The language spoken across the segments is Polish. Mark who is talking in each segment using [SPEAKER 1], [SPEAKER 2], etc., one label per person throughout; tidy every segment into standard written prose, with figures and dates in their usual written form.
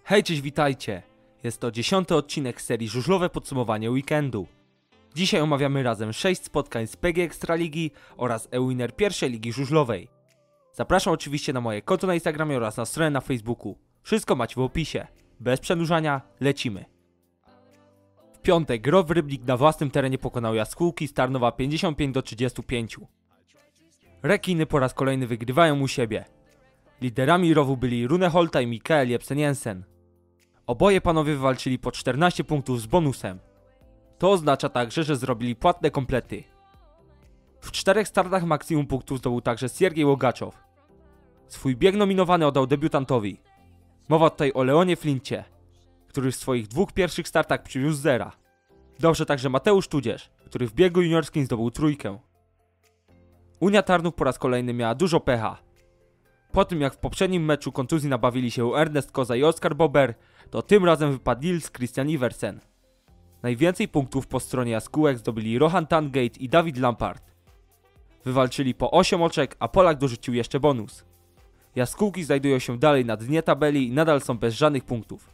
[SPEAKER 1] Hej, cześć, witajcie! Jest to 10. odcinek serii Żużlowe podsumowanie weekendu. Dzisiaj omawiamy razem 6 spotkań z PG Ekstraligi oraz e-winner pierwszej ligi żużlowej. Zapraszam oczywiście na moje konto na Instagramie oraz na stronę na Facebooku. Wszystko macie w opisie. Bez przedłużania, lecimy. W piątek Row Rybnik na własnym terenie pokonał Jaskółki z Tarnowa 55-35. Rekiny po raz kolejny wygrywają u siebie. Liderami rowu byli Rune Holta i Mikael Jepsen-Jensen. Oboje panowie wywalczyli po 14 punktów z bonusem. To oznacza także, że zrobili płatne komplety. W 4 startach maksimum punktów zdobył także Siergiej Łogaczow. Swój bieg nominowany oddał debiutantowi. Mowa tutaj o Leonie Flincie, który w swoich 2 pierwszych startach przywiózł zera. Dobrze także Mateusz Tudzież, który w biegu juniorskim zdobył trójkę. Unia Tarnów po raz kolejny miała dużo pecha. Po tym jak w poprzednim meczu kontuzji nabawili się Ernest Koza i Oskar Bober, to tym razem wypadł Nils Christian Iversen. Najwięcej punktów po stronie jaskółek zdobyli Rohan Tangate i Dawid Lampard. Wywalczyli po 8 oczek, a Polak dorzucił jeszcze bonus. Jaskółki znajdują się dalej na dnie tabeli i nadal są bez żadnych punktów.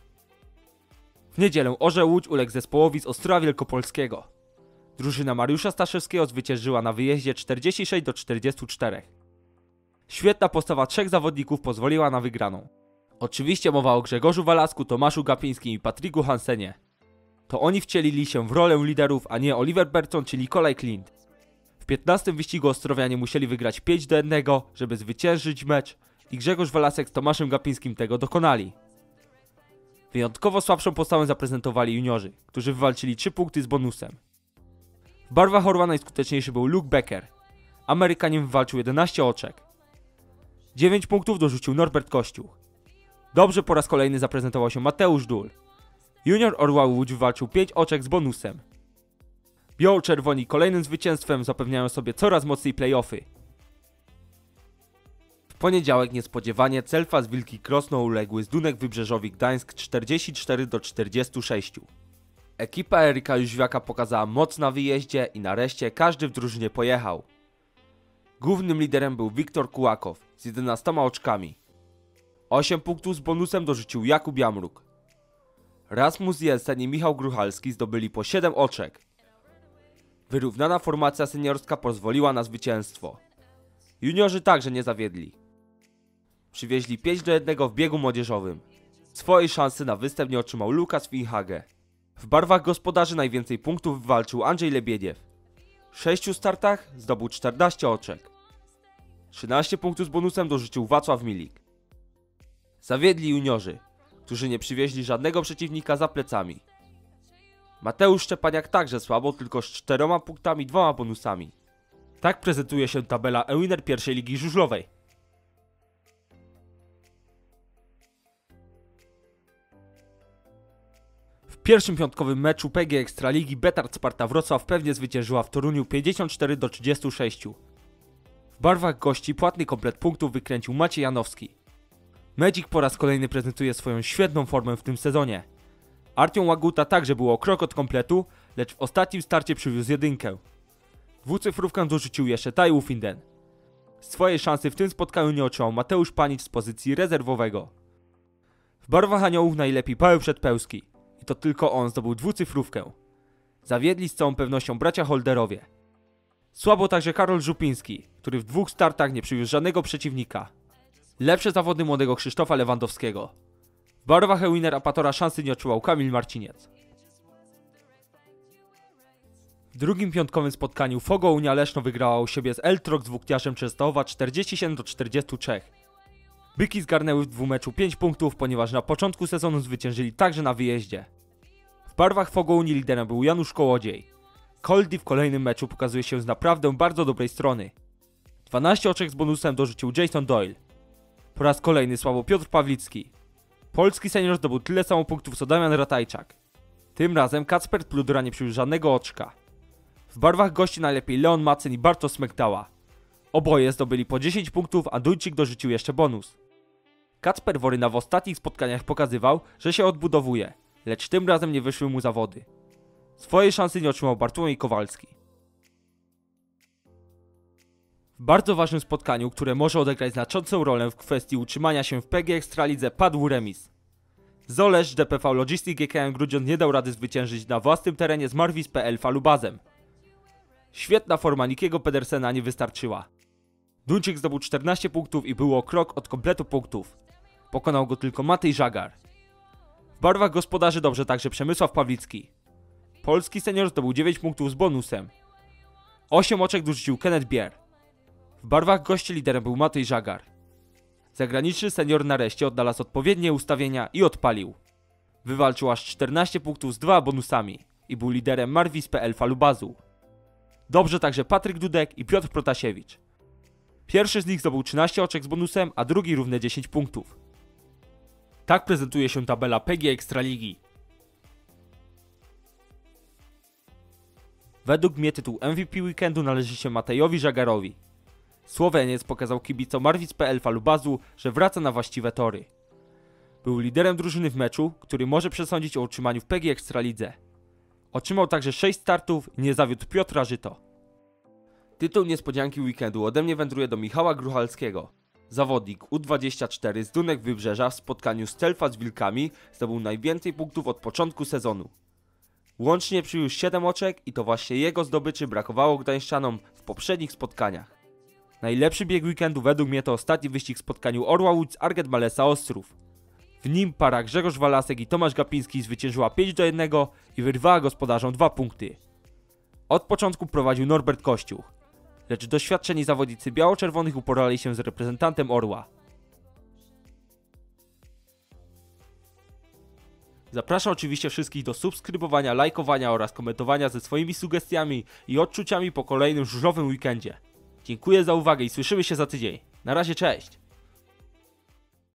[SPEAKER 1] W niedzielę Orzeł Łódź uległ zespołowi z Ostrowa Wielkopolskiego. Drużyna Mariusza Staszewskiego zwyciężyła na wyjeździe 46-44. Świetna postawa 3 zawodników pozwoliła na wygraną. Oczywiście mowa o Grzegorzu Walasku, Tomaszu Gapińskim i Patryku Hansenie. To oni wcielili się w rolę liderów, a nie Oliver Berton czy Nikolaj Klint. W 15 wyścigu Ostrowianie musieli wygrać 5-1, żeby zwyciężyć mecz i Grzegorz Walasek z Tomaszem Gapińskim tego dokonali. Wyjątkowo słabszą postawę zaprezentowali juniorzy, którzy wywalczyli 3 punkty z bonusem. W barwach Orła najskuteczniejszy był Luke Becker. Amerykanin wywalczył 11 oczek. 9 punktów dorzucił Norbert Kościół. Dobrze po raz kolejny zaprezentował się Mateusz Dul. Junior Orła Łódź wywalczył 5 oczek z bonusem. Biało-czerwoni kolejnym zwycięstwem zapewniają sobie coraz mocniej play-offy. W poniedziałek niespodziewanie Celfas Wilki Krosno uległy Zdunek Wybrzeżowi Gdańsk 44-46. Ekipa Eryka Jóźwiaka pokazała moc na wyjeździe i nareszcie każdy w drużynie pojechał. Głównym liderem był Wiktor Kułakow z 11 oczkami. 8 punktów z bonusem dorzucił Jakub Jamruk. Rasmus Jensen i Michał Gruchalski zdobyli po 7 oczek. Wyrównana formacja seniorska pozwoliła na zwycięstwo. Juniorzy także nie zawiedli. Przywieźli 5-1 w biegu młodzieżowym. Swojej szansy na występ nie otrzymał Lukas Finhage. W barwach gospodarzy najwięcej punktów wywalczył Andrzej Lebiediew. W 6 startach zdobył 14 oczek. 13 punktów z bonusem dorzucił Wacław Milik. Zawiedli juniorzy, którzy nie przywieźli żadnego przeciwnika za plecami. Mateusz Szczepaniak także słabo, tylko z 4 punktami, 2 bonusami. Tak prezentuje się tabela e-winner pierwszej ligi żużlowej. W pierwszym piątkowym meczu PG Ekstraligi Betard Sparta Wrocław pewnie zwyciężyła w Toruniu 54-36. W barwach gości płatny komplet punktów wykręcił Maciej Janowski. Medzik po raz kolejny prezentuje swoją świetną formę w tym sezonie. Artiom Łaguta także było o krok od kompletu, lecz w ostatnim starcie przywiózł jedynkę. Dwucyfrówkę dorzucił jeszcze Taiwu Finden. Swojej szansy w tym spotkaniu nie otrzymał Mateusz Panicz z pozycji rezerwowego. W barwach Aniołów najlepiej Paweł Przedpełski. I to tylko on zdobył dwucyfrówkę. Zawiedli z całą pewnością bracia Holderowie. Słabo także Karol Żupiński, który w 2 startach nie przywiózł żadnego przeciwnika. Lepsze zawody młodego Krzysztofa Lewandowskiego. W barwach e-winner Apatora szansy nie otrzymał Kamil Marciniec. W drugim piątkowym spotkaniu Fogo Unia Leszno wygrała u siebie z Eltrok z Włókniarzem Częstochowa 47-43. Byki zgarnęły w 2 meczu 5 punktów, ponieważ na początku sezonu zwyciężyli także na wyjeździe. W barwach Fogo Unii liderem był Janusz Kołodziej. Koldi w kolejnym meczu pokazuje się z naprawdę bardzo dobrej strony. 12 oczek z bonusem dorzucił Jason Doyle. Po raz kolejny słabo Piotr Pawlicki. Polski senior zdobył tyle samo punktów co Damian Ratajczak. Tym razem Kacper Pludra nie przywiózł żadnego oczka. W barwach gości najlepiej Leon Macyn i Bartosz Smekdała. Oboje zdobyli po 10 punktów, a Duńczyk dorzucił jeszcze bonus. Kacper Woryna w ostatnich spotkaniach pokazywał, że się odbudowuje, lecz tym razem nie wyszły mu zawody. Swojej szansy nie otrzymał Bartłomiej Kowalski. W bardzo ważnym spotkaniu, które może odegrać znaczącą rolę w kwestii utrzymania się w PG Ekstralidze, padł remis. Zolesz DPV Logistic GKN Grudziądz nie dał rady zwyciężyć na własnym terenie z Marwis.pl Falubazem. Świetna forma Nikiego Pedersena nie wystarczyła. Duńczyk zdobył 14 punktów i było o krok od kompletu punktów. Pokonał go tylko Matej Żagar. W barwach gospodarzy dobrze także Przemysław Pawlicki. Polski senior zdobył 9 punktów z bonusem. 8 oczek dorzucił Kenneth Bier. W barwach gości liderem był Matej Żagar. Zagraniczny senior nareszcie odnalazł odpowiednie ustawienia i odpalił. Wywalczył aż 14 punktów z 2 bonusami i był liderem Marwis.pl Falubazu. Dobrze także Patryk Dudek i Piotr Protasiewicz. Pierwszy z nich zdobył 13 oczek z bonusem, a drugi równe 10 punktów. Tak prezentuje się tabela PG Ekstraligi. Według mnie tytuł MVP weekendu należy się Matejowi Żagarowi. Słoweniec pokazał kibicom Marwis.pl Falubazu, że wraca na właściwe tory. Był liderem drużyny w meczu, który może przesądzić o utrzymaniu w PG Ekstralidze. Otrzymał także 6 startów i nie zawiódł Piotra Żyto. Tytuł niespodzianki weekendu ode mnie wędruje do Michała Gruchalskiego. Zawodnik U24 z Dunek Wybrzeża w spotkaniu z Telfa z Wilkami zdobył najwięcej punktów od początku sezonu. Łącznie przyniósł 7 oczek i to właśnie jego zdobyczy brakowało gdańszczanom w poprzednich spotkaniach. Najlepszy bieg weekendu według mnie to ostatni wyścig w spotkaniu Orła Łódź z Arget Malesa Ostrów. W nim para Grzegorz Walasek i Tomasz Gapiński zwyciężyła 5-1 i wyrwała gospodarzom 2 punkty. Od początku prowadził Norbert Kościuch, lecz doświadczeni zawodnicy biało-czerwonych uporali się z reprezentantem Orła. Zapraszam oczywiście wszystkich do subskrybowania, lajkowania oraz komentowania ze swoimi sugestiami i odczuciami po kolejnym żużlowym weekendzie. Dziękuję za uwagę i słyszymy się za tydzień. Na razie, cześć!